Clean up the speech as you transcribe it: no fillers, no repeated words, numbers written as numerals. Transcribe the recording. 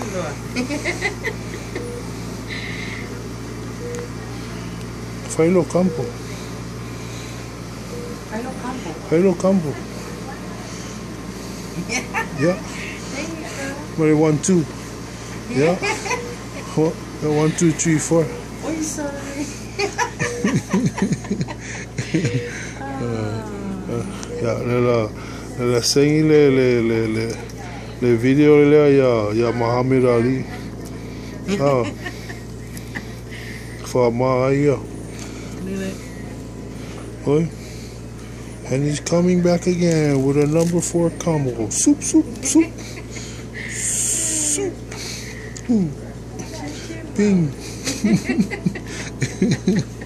Failo Campo. Failo Campo. Yeah. But it 1, 2. Yeah. 1, 2, 3, 4. Oi, sorry. Ya, nella segni le video le ya Muhammad Ali. Ah. For Maya. Oi. And he's coming back again with a number 4 combo. Soup, soup, soup. Soup. Bing.